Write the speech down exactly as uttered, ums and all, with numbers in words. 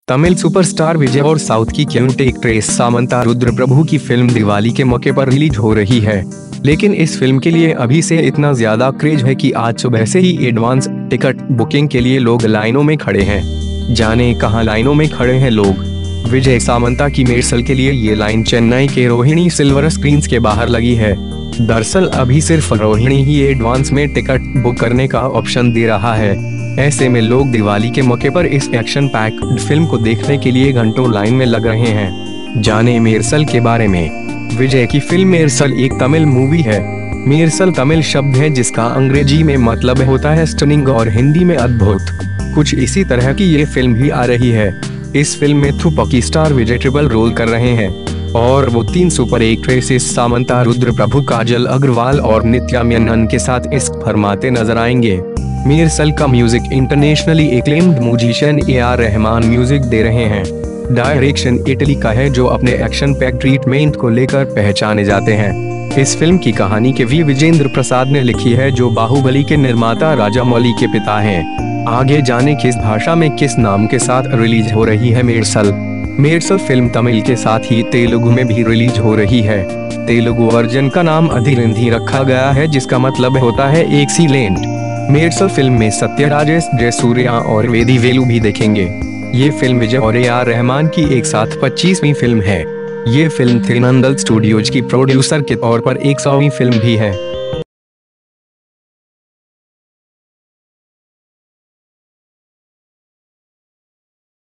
Tamil superstar विजय और south की cute actress Samanta रुद्रप्रभु की फिल्म दिवाली के मौके पर रिलीज हो रही है। लेकिन इस फिल्म के लिए अभी से इतना ज्यादा क्रेज है कि आज सुबह से ही एडवांस टिकट बुकिंग के लिए लोग लाइनों में खड़े हैं। जाने कहां लाइनों में खड़े हैं लोग। विजय सामंता की मेरसल के लिए ये लाइन चेन्नई के रोहिणी सिल्वर स्क्रीन्स के बाहर लगी है। दरअसल अभी सिर्फ रोहिणी ही एडवांस में टिकट बुक करने का ऑप्शन दे रहा है। ऐसे में लोग दिवाली के मौके पर इस एक्शन पैक्ड फिल्म को देखने के लिए घंटों लाइन में लग रहे हैं। जाने मेरसल के बारे में। विजय की फिल्म मेरसल एक तमिल मूवी है। मेरसल तमिल शब्द है जिसका अंग्रेजी में मतलब होता है स्टनिंग और हिंदी में अद्भुत। कुछ इसी तरह की ये फिल्म भी आ रही है। इस फिल्म में थुपकी स्टार विजय ट्रिपल रोल कर रहे हैं और वो तीन सुपर एक्ट्रेसेस सामंता रुद्रप्रभु, काजल अग्रवाल और नित्या मेनन के साथ इश्क फरमाते नजर आएंगे। मेरसल का music internationally acclaimed musician A R Rahman music दे रहे हैं। डायरेक्शन इटली का है जो अपने एक्शन पैक ट्रीटमेंट को लेकर पहचाने जाते हैं। इस फिल्म की कहानी के वी विजेंद्र प्रसाद ने लिखी है जो बाहुबली के निर्माता राजामौली के पिता हैं। आगे जाने किस भाषा में किस नाम के साथ रिलीज हो रही है मेरसल। मेरसल फिल्म तमिल के साथ ही तेलुगु में भी रिलीज हो रही है। तेलुगु वर्जन का नाम अधिरिंधी रखा गया है जिसका मतलब होता है एक्सीलेंट। मेरसल फिल्म में सत्य राजेश, जयसूर्या और वेदी वेलु भी देखेंगे। ये फिल्म विजय और ए आर रहमान की एक साथ पच्चीसवीं फिल्म है। ये फिल्म थिरुनंदल स्टूडियोज की प्रोड्यूसर के तौर पर एक सौवीं फिल्म भी है।